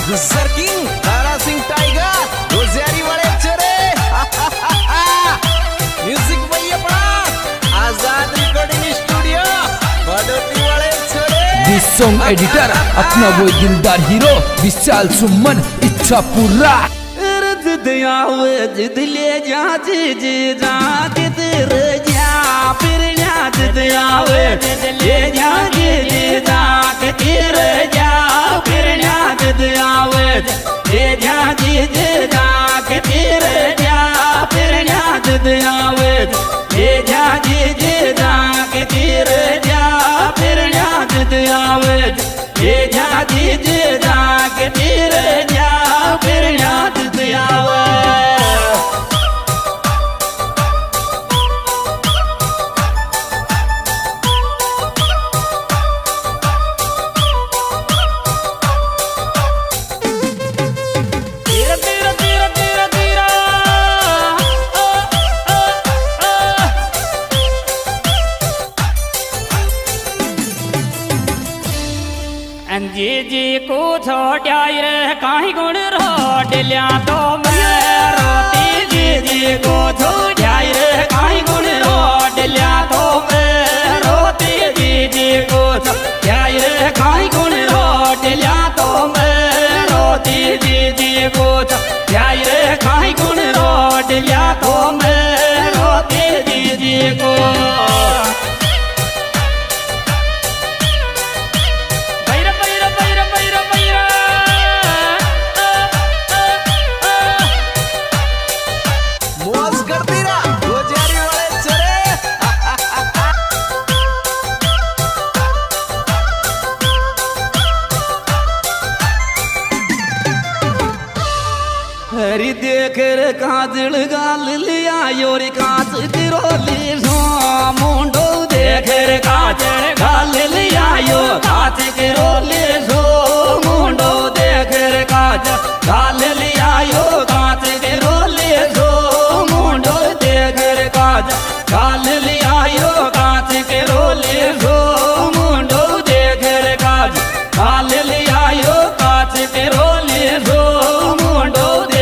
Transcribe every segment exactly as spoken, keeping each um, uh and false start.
Gujjar king Tara Singh tiger गुजरी वाले चरे म्यूजिक भैया पड़ा आजाद रिकॉर्डिंग स्टूडियो बड़ोती वाले चरे। दिस सॉन्ग एडिटर अपना वो दिलदार हीरो विशाल सुमन इच्छा पूरा जिद ले जा जिद जा तेरे जा फिर जा जिद आवे जिद ले जा जिद जा तेरे जा फिर जा जिद आवे ले जा जिद जा तेरे जा फिर जा जिद आवे ले जा जिद जा तेरे जा फिर जा जिद आवे ले जा जिद जा तेरे जा फिर जा जिद आवे। जी जी को छोड़ा रे काहे गुण रोड लिया तो मैं रोती जी जी को छोड़ा रे काहे गुण रोड लिया तो मैं रोती जी जी को छोड़ा रे काहे गुण रोड लिया तो मैं रोती जी जी को छोड़ा रे काहे गुण रोड लिया तो मैं रोती जी जी को। हरी देख रे काजल गाल लिया योर कांच किरोली सो मुंडो देख रे काजल गाल लिया यो कांच किरोली सो मुंडो देख रे काजल गाल लिया यो कांच किरोली सो मुंडो देख रे काजल गाल लिया यो कांच किरोली सो मुंडो देख रे काजल गाल लिया यो कांच किरोली सो मुंडो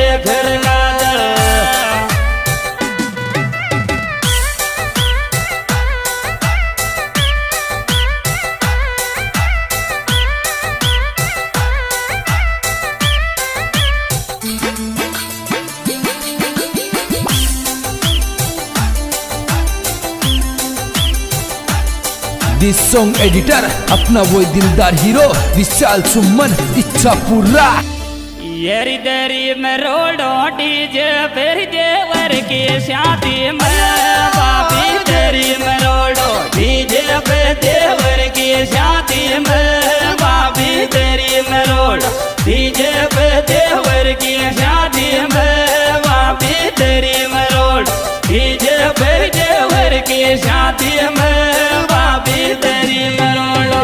दिस सॉन्ग एडिटर अपना वो दिलदार हीरो विशाल सुमन इच्छा पूरा। येरी देरी में रोडो डीजे फिर देवर की शादी में बाबी देरी में रोडो डीजे पे देवर की शादी में बाबी देरी में रोडो डीजे पे देवर की शादी में बाबी देरी में रोडो डीजे पे देवर की शादी में बाबी देरी में रोडो।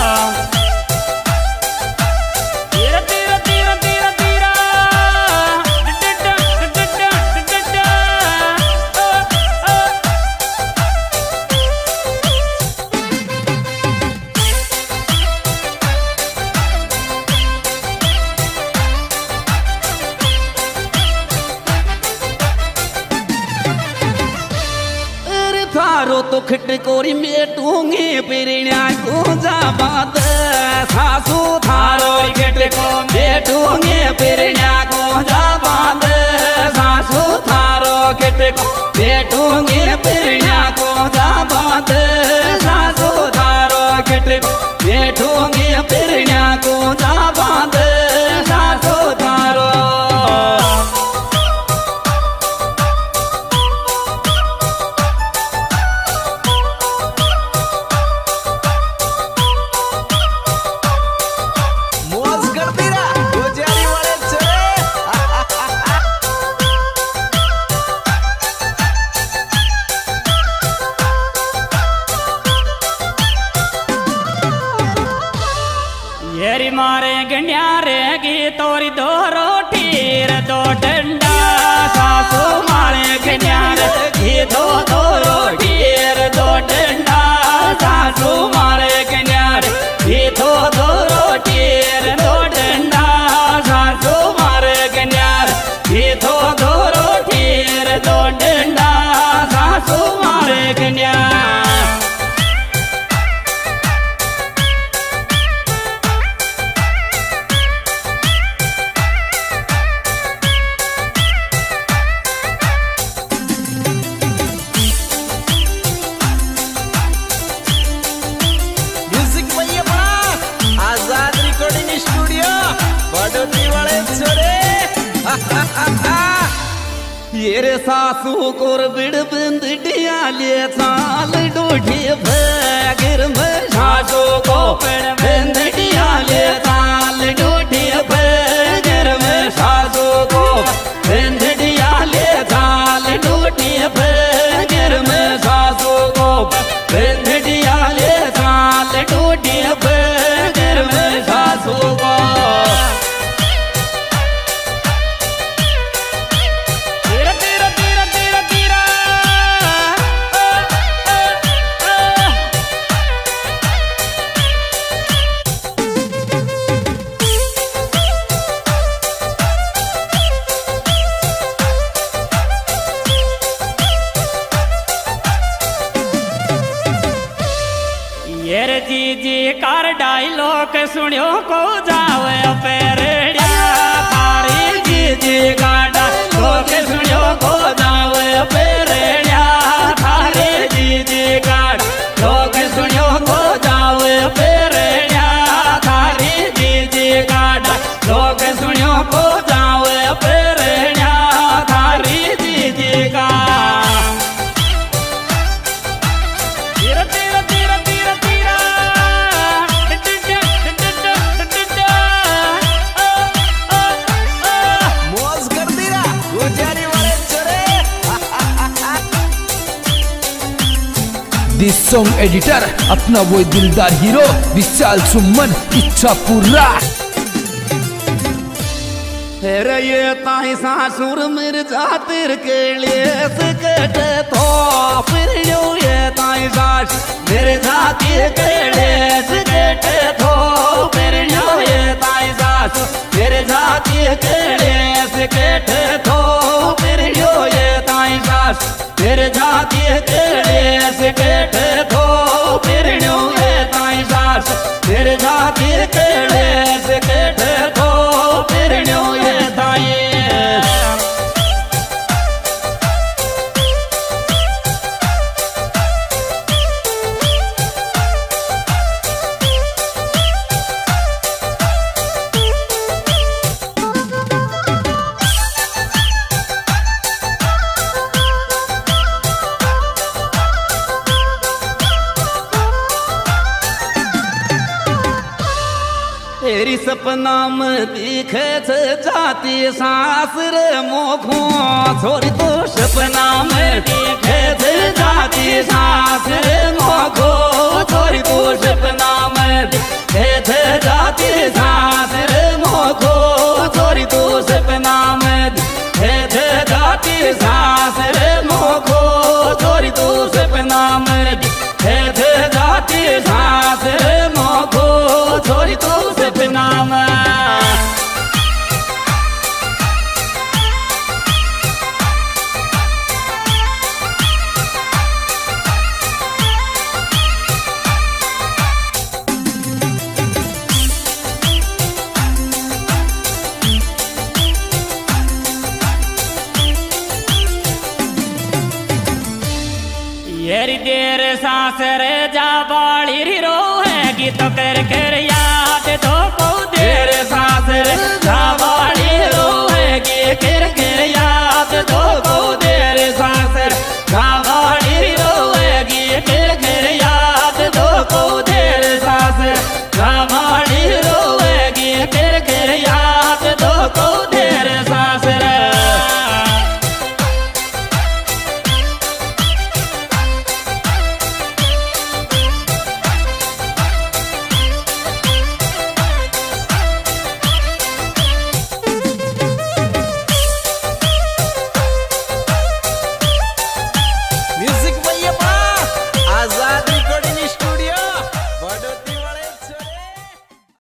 थारो तो खटकोरी में टूंगे पिरिया को जाबाद सासू थारो खटको में टूंगे पिरिया को जाबाद सासू थारो खटको में टूंगे पिरिया को जाबाद सासू थारो खटको में टूंगे पिरिया को जाबाद सासू थारो। येरी मारे गन्यारे की तोरी दो रोटीर दो डंडा सासू मारे गन्यारे की दो दो रोटीर दो डंडा सासू मारे गन्यारे की दो दो रोटीर दो डंडा। ये रे सासू कोर बिड़ बिंद डियाले चाल डोढ़ी भगर में सासू को बिड़ बिंद डियाले चाल डोढ़ी भगर में सासू को बिंद डियाले चाल डोढ़ी भगर में सासू को बिंद डियाले चाल डोढ़ी भगर में सासू को जी जी कार डायलॉग सुनियो को जावे पेरड़िया थारी जी जी कार डायलॉग सुनियो को जावे पेरड़िया थारी जी जी कार लोग सुनियो को जावे पेरड़िया थारी जी जी कार लोग सुनियो को जावे पेरड़िया थारी जी जी का दिस सॉन्ग एडिटर अपना वो दिलदार हीरो विशाल सुमन इच्छा पूरा। रे ये ताई सासुर मिर्जा तिर के लिए सकते तो फिर यो ये ताई सास मिर्जा तिर के लिए सकते तो फिर यो ये ताई सास मिर्जा तिर के लिए सकते तो फिर यो ये ताई सास मिर्जा तिर के लिए सकते तो फिर यो ये ताई सास मिर्जा तिर के लिए सकते तो फिर यो ये तेरी सपना में दिखे जाती सास रे मोखो छोरी तो सपना में दिखे जाती सास रे मोखो छोरी तो सपना में दिखे जाती सास रे मोखो छोरी तो सपना में दिखे जाती सास रे मोखो छोरी तो सपना में दिखे जाती सास रे मोखो छोरी तो सपना में येरी देर सांस रे जा बाड़ी रोएगी तो कर कर याद तो को देर सांस रे जा बाड़ी रोएगी कर कर याद तो को देर सांस रे जा बाड़ी रोएगी कर कर याद तो को देर सांस रे जा बाड़ी